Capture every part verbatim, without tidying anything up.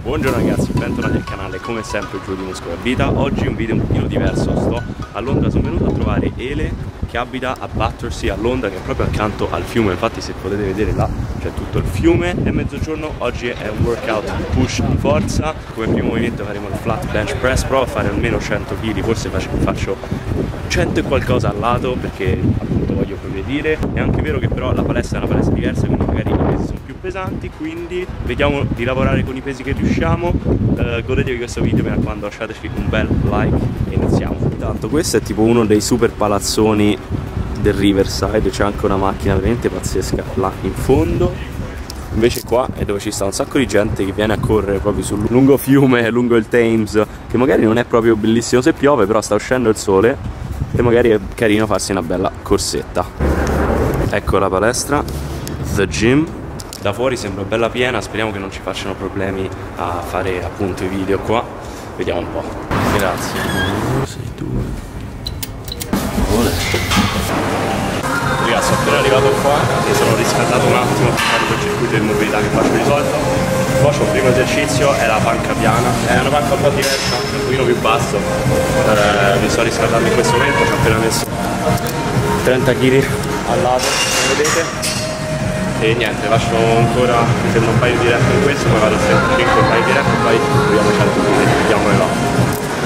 Buongiorno ragazzi, bentornati al canale, come sempre Giulio di Muscolo a Vita. Oggi un video un pochino diverso, sto a Londra, sono venuto a trovare Ele che abita a Battersea a Londra, che è proprio accanto al fiume. Infatti se potete vedere là c'è tutto il fiume. È mezzogiorno, oggi è un workout di push di forza. Come primo movimento faremo il flat bench press, provo a fare almeno cento chili, forse faccio cento e qualcosa al lato perché appunto voglio progredire. È anche vero che però la palestra è una palestra diversa, quindi magari i pesi sono più pesanti, quindi vediamo di lavorare con i pesi che riusciamo. Uh, godetevi questo video, mi raccomando, lasciateci un bel like e iniziamo. Intanto questo è tipo uno dei super palazzoni del Riverside, c'è anche una macchina veramente pazzesca là in fondo. Invece qua è dove ci sta un sacco di gente che viene a correre proprio sul lungo fiume, lungo il Thames, che magari non è proprio bellissimo se piove, però sta uscendo il sole e magari è carino farsi una bella corsetta. Ecco la palestra, The Gym. Da fuori sembra bella piena, speriamo che non ci facciano problemi a fare appunto i video qua. Vediamo un po'. Grazie. uno, sei, due. Ragazzi, sono appena arrivato qua e sono riscaldato un attimo per fare quel circuito di mobilità che faccio di solito. Poi il primo esercizio è la panca piana, è una panca un po' diversa, un pochino più basso. Eh, mi sto riscaldando in questo momento, ci ho appena messo trenta chili al lato, come vedete. E niente, lascio ancora mi sembra un paio di rep in questo, poi vado a trentacinque, un paio di rep e poi proviamo cento chili, vediamole là.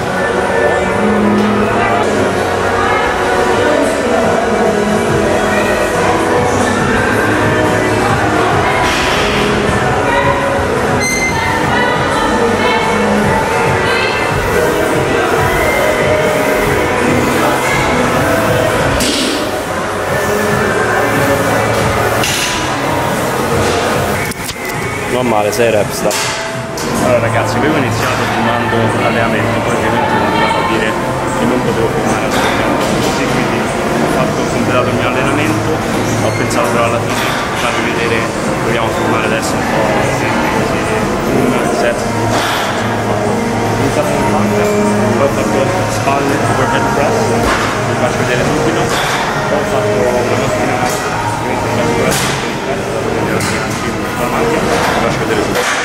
Non male, sei reps da. Allora ragazzi, avevo iniziato filmando l'allenamento, poi ovviamente ho iniziato a dire che non potevo filmare assolutamente così, quindi ho fatto ho completato il mio allenamento, ho pensato però alla fine di farvi vedere, proviamo a filmare adesso un po' così, un set. Ho iniziato con panca, poi ho fatto spalle, overhead press, vi faccio vedere subito, poi ho fatto una mattina, ovviamente un po' di la macchina, vi faccio vedere subito.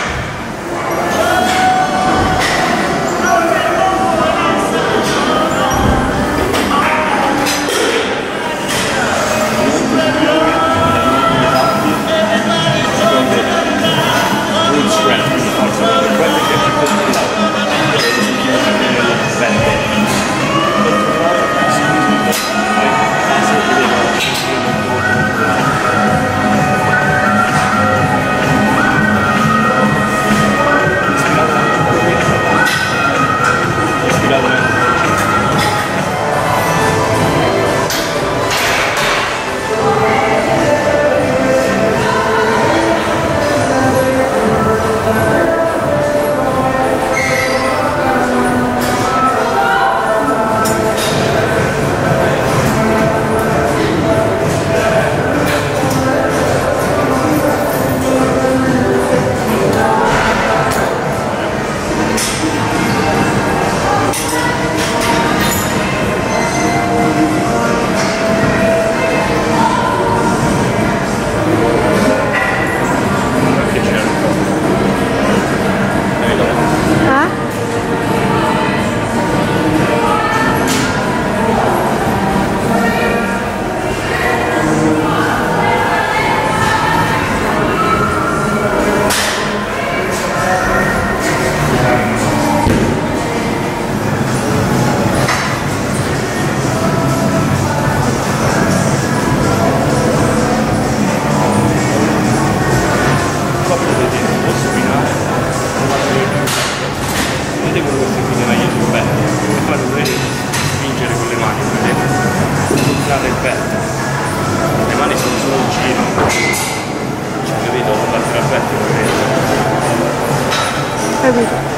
Le mani sono solo un giro, cioè, capito? Non battere a petto, capito?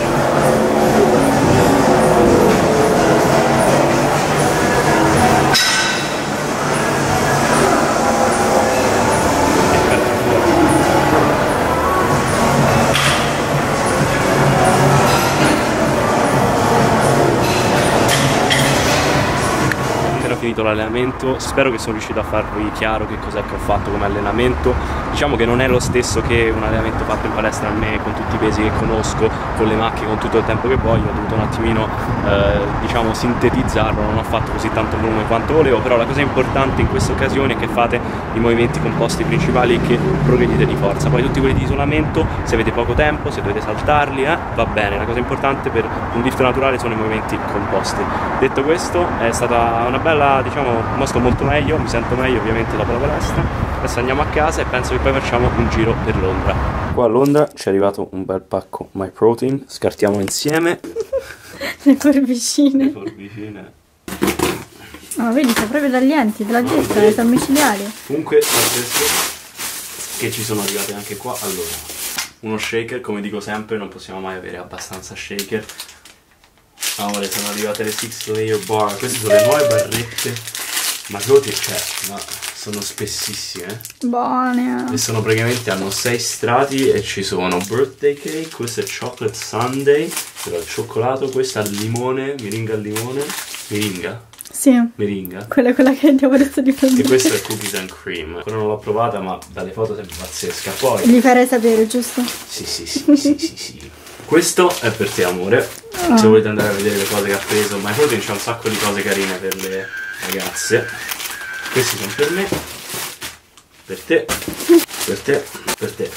Finito l'allenamento, spero che sono riuscito a farvi chiaro che cos'è che ho fatto come allenamento. diciamo che non è lo stesso che un allenamento fatto in palestra a me, con tutti i pesi che conosco, con le macchine, con tutto il tempo che voglio. Ho dovuto un attimino eh, diciamo sintetizzarlo, non ho fatto così tanto volume quanto volevo, però la cosa importante in questa occasione è che fate i movimenti composti principali e che progredite di forza. Poi tutti quelli di isolamento, se avete poco tempo, se dovete saltarli, eh, va bene. La cosa importante per un lift naturale sono i movimenti composti. Detto questo, è stata una bella, diciamo, mo sto molto meglio, mi sento meglio ovviamente dopo la palestra. Adesso andiamo a casa e penso che poi facciamo un giro per Londra. Qua a Londra ci è arrivato un bel pacco MyProtein, scartiamo insieme. Le forbicine. Le forbicine. No, vedi, sono proprio taglienti, te l'ha detto, le domiciliari. Comunque, adesso che ci sono arrivate anche qua, allora, uno shaker, come dico sempre, non possiamo mai avere abbastanza shaker. Amore, sono arrivate le six layer bar, queste sono le nuove barrette, ma che c'è? Ma sono spessissime. Buone. E sono praticamente, hanno sei strati e ci sono birthday cake, questo è chocolate sundae, però il cioccolato, questa al limone, miringa al limone, miringa? Sì. Meringa. Quella è quella che abbiamo detto di prendere. E questa è cookies and cream. Ancora non l'ho provata, ma dalle foto sembra pazzesca. Poi gli farei sapere, giusto? Sì, sì, sì, sì, sì, sì. Questo è per te, amore. Oh. Se volete andare a vedere le cose che ha preso, MyProtein c'è un sacco di cose carine per le ragazze. Questi sono per me, per te, per te, per te.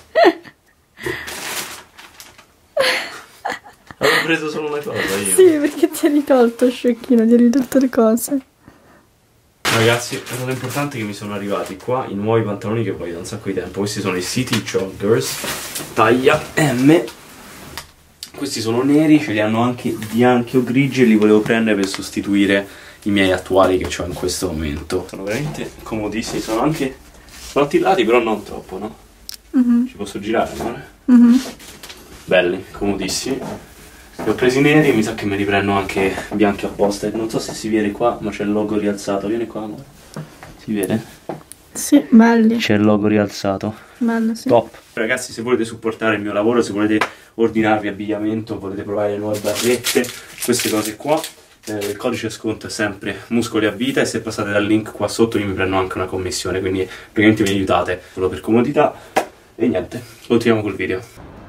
Avevo preso solo una cosa io. Sì, perché ti hai tolto, sciocchino, ti hai tutte le cose. Ragazzi, la cosa importante è che mi sono arrivati qua i nuovi pantaloni che voglio da un sacco di tempo. Questi sono i City Joggers, taglia M. Questi sono neri, ce li hanno anche bianchi o grigi e li volevo prendere per sostituire i miei attuali che ho in questo momento. Sono veramente comodissimi, sono anche sono attillati, però non troppo, no? Mm-hmm. Ci posso girare, amore? Mm-hmm. Belli, comodissimi. Li ho presi neri e mi sa che me li prendo anche bianchi apposta. Non so se si vede qua, ma c'è il logo rialzato. Vieni qua, amore. Si vede? Sì, belli. C'è il logo rialzato. Bello, sì. Top. Ragazzi, se volete supportare il mio lavoro, se volete ordinarvi abbigliamento, volete provare le nuove barrette, queste cose qua, eh, il codice sconto è sempre muscoli a vita e se passate dal link qua sotto io mi prendo anche una commissione, quindi praticamente mi aiutate solo per comodità. E niente, continuiamo col video.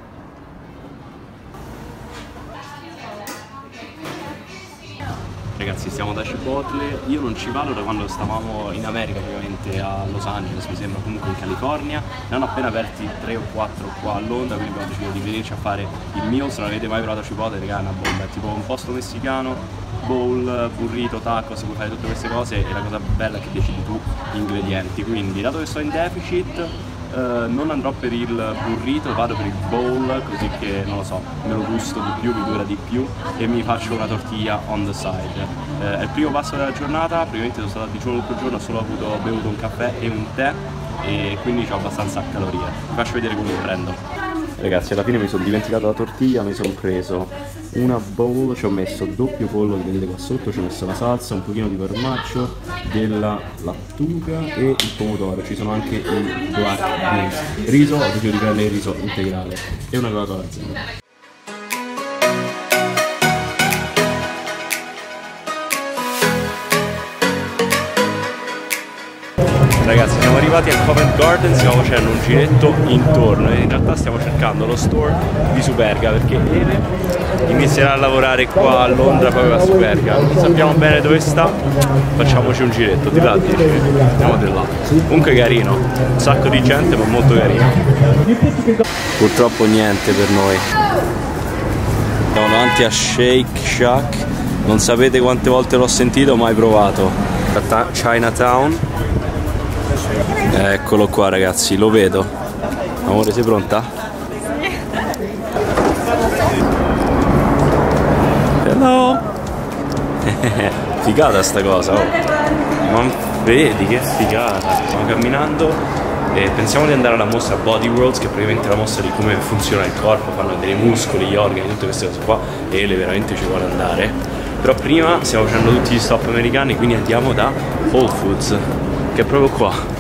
Ragazzi, stiamo da Chipotle, io non ci vado da quando stavamo in America, ovviamente a Los Angeles, mi sembra, comunque in California. Ne hanno appena aperti tre o quattro qua a Londra, quindi ho deciso di venirci a fare il mio. Se non avete mai provato Chipotle, raga, è una bomba, è tipo un posto messicano, bowl, burrito, tacos, puoi fare tutte queste cose e la cosa bella è che decidi tu gli ingredienti. Quindi, dato che sto in deficit, Uh, non andrò per il burrito, vado per il bowl, così che, non lo so, me lo gusto di più, mi dura di più e mi faccio una tortiglia on the side. Uh, è il primo passo della giornata, praticamente sono stato a digiuno tutto il giorno, ho solo avuto bevuto un caffè e un tè e quindi ho abbastanza calorie. Vi faccio vedere come lo prendo. Ragazzi, alla fine mi sono dimenticato la tortiglia, mi sono preso una bowl, ci ho messo doppio pollo che vedete qua sotto, ci ho messo la salsa, un pochino di formaggi, della lattuga e il pomodoro, ci sono anche i black beans, riso, ho deciso di prendere il riso integrale e una Coca-Cola zero. Ragazzi, siamo arrivati a Covent Garden, stiamo facendo un giretto intorno e in realtà stiamo cercando lo store di Superga perché Ele inizierà a lavorare qua a Londra proprio a Superga. Non sappiamo bene dove sta, facciamoci un giretto. Di là dici? Andiamo di là. Comunque carino, un sacco di gente ma molto carino. Purtroppo niente per noi. Siamo davanti a Shake Shack, non sapete quante volte l'ho sentito, mai provato. A Chinatown. Eccolo qua ragazzi, lo vedo. Amore, sei pronta? Sì. Hello. Figata sta cosa, oh. Ma vedi che figata. Stiamo camminando e pensiamo di andare alla mostra Body Worlds, che è praticamente la mostra di come funziona il corpo, fanno vedere i muscoli, gli organi, tutte queste cose qua e le veramente ci vuole andare. Però prima stiamo facendo tutti gli stop americani, quindi andiamo da Whole Foods, che è proprio qua.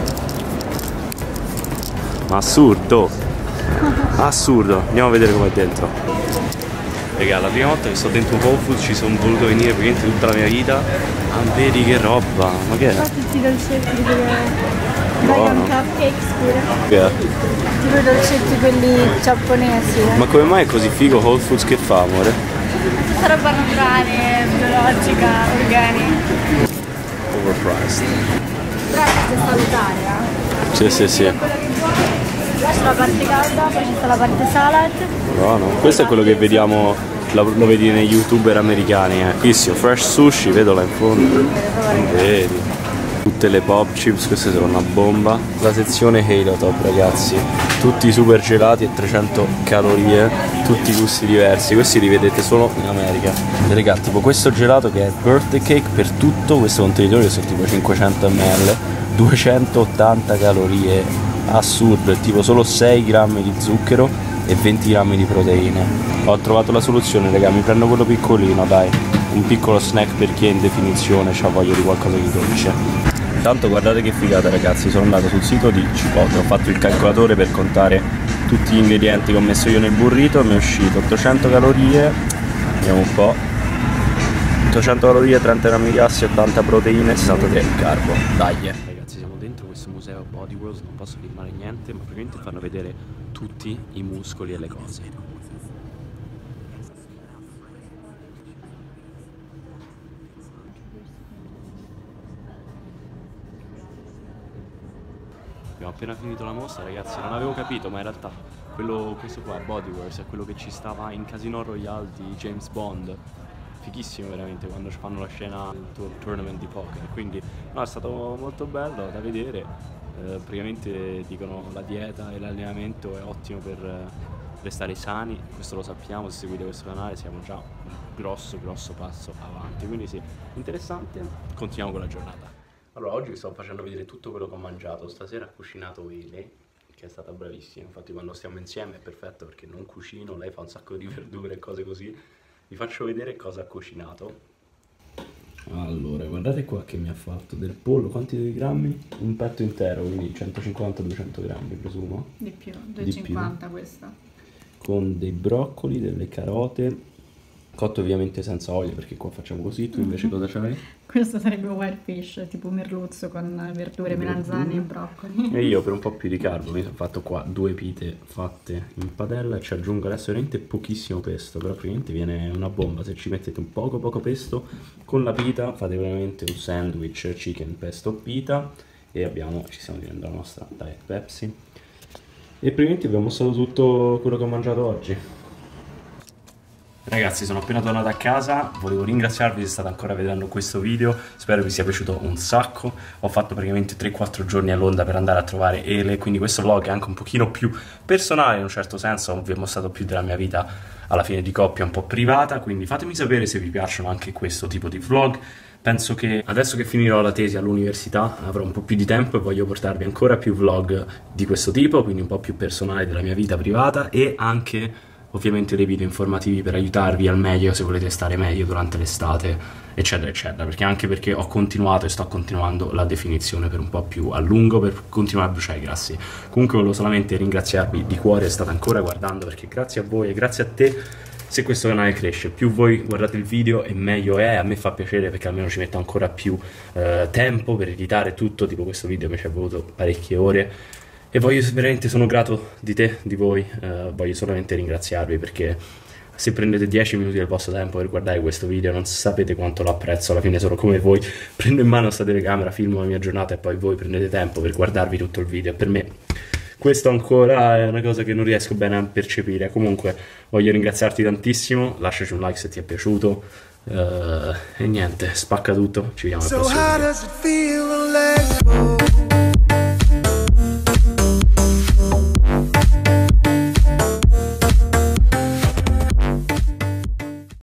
Ma assurdo, assurdo, andiamo a vedere com'è dentro. Raga, la prima volta che sto dentro un Whole Foods ci sono voluto venire praticamente tutta la mia vita. Ah, vedi che roba, ma che è? Infatti ti do il cerchio di vedere. Dragon cupcakes pure. Yeah. Tipo i dolcetti quelli giapponesi. Eh. Ma come mai è così figo Whole Foods? Che fa, amore? Tutta roba naturale, biologica, organica. Overpriced. Però è salutare, eh? Sì, sì, sì. Là c'è la parte calda, poi c'è la parte salad. Buono. Questo è quello che vediamo, lo vedi nei youtuber americani, eh. Chissio, fresh sushi, vedo là in fondo. Vedi. Tutte le pop chips, queste sono una bomba. La sezione Halo Top, ragazzi. Tutti super gelati e trecento calorie, tutti gusti diversi. Questi li vedete solo in America. E raga, tipo questo gelato che è birthday cake per tutto questo contenitore, che sono tipo cinquecento millilitri, duecentottanta calorie, assurdo, è tipo solo sei grammi di zucchero e venti grammi di proteine. Ho trovato la soluzione, raga, mi prendo quello piccolino, dai, un piccolo snack per chi è in definizione, c'ha voglia di qualcosa di dolce. Tanto guardate che figata, ragazzi, sono andato sul sito di Chipotle, ho fatto il calcolatore per contare tutti gli ingredienti che ho messo io nel burrito, mi è uscito ottocento calorie, vediamo un po', ottocento calorie, trenta grammi di grassi, ottanta proteine, sessantatré carbo, dai! Ragazzi, siamo dentro questo museo Body Worlds, non posso filmare niente, ma praticamente fanno vedere tutti i muscoli e le cose. Abbiamo appena finito la mostra, ragazzi, non avevo capito, ma in realtà quello, questo qua, Bodyworks, è quello che ci stava in Casino Royale di James Bond. Fighissimo veramente quando ci fanno la scena del tournament di poker, quindi no, è stato molto bello da vedere. Eh, praticamente dicono la dieta e l'allenamento è ottimo per eh, restare sani, questo lo sappiamo, se seguite questo canale siamo già un grosso grosso passo avanti, quindi sì, interessante, continuiamo con la giornata. Allora, oggi vi sto facendo vedere tutto quello che ho mangiato. Stasera ha cucinato Ele, che è stata bravissima. Infatti quando stiamo insieme è perfetto perché non cucino, lei fa un sacco di verdure e cose così. Vi faccio vedere cosa ha cucinato. Allora, guardate qua che mi ha fatto del pollo, quanti grammi? Un petto intero, quindi centocinquanta duecento grammi presumo. Di più, duecentocinquanta questa. Con dei broccoli, delle carote, cotto ovviamente senza olio perché qua facciamo così. Tu invece cosa c'hai? Questo sarebbe whitefish, tipo merluzzo con verdure, melanzane e broccoli. E io per un po' più di carbo mi sono fatto qua due pite fatte in padella e ci aggiungo adesso veramente pochissimo pesto, però praticamente viene una bomba se ci mettete un poco poco pesto. Con la pita fate veramente un sandwich chicken pesto pita e abbiamo, ci stiamo diventando la nostra Diet Pepsi. E praticamente vi ho mostrato tutto quello che ho mangiato oggi. Ragazzi, sono appena tornato a casa, volevo ringraziarvi se state ancora vedendo questo video, spero vi sia piaciuto un sacco. Ho fatto praticamente tre quattro giorni a Londra per andare a trovare Ele, quindi questo vlog è anche un pochino più personale in un certo senso, vi ho mostrato più della mia vita alla fine di coppia, un po' privata, quindi fatemi sapere se vi piacciono anche questo tipo di vlog. Penso che adesso che finirò la tesi all'università avrò un po' più di tempo e voglio portarvi ancora più vlog di questo tipo, quindi un po' più personali della mia vita privata e anche ovviamente dei video informativi per aiutarvi al meglio se volete stare meglio durante l'estate, eccetera eccetera, perché anche perché ho continuato e sto continuando la definizione per un po' più a lungo per continuare a bruciare i grassi. Comunque volevo solamente ringraziarvi di cuore se state ancora guardando, perché grazie a voi e grazie a te se questo canale cresce, più voi guardate il video e meglio è, a me fa piacere perché almeno ci metto ancora più eh, tempo per editare tutto, tipo questo video mi ci è voluto parecchie ore. E voglio veramente, sono grato di te, di voi, eh, voglio solamente ringraziarvi perché se prendete dieci minuti del vostro tempo per guardare questo video non sapete quanto lo apprezzo, alla fine sono come voi, prendo in mano questa telecamera, filmo la mia giornata e poi voi prendete tempo per guardarvi tutto il video. Per me questo ancora è una cosa che non riesco bene a percepire. Comunque voglio ringraziarti tantissimo, lasciaci un like se ti è piaciuto uh, e niente, spacca tutto, ci vediamo al prossimo video.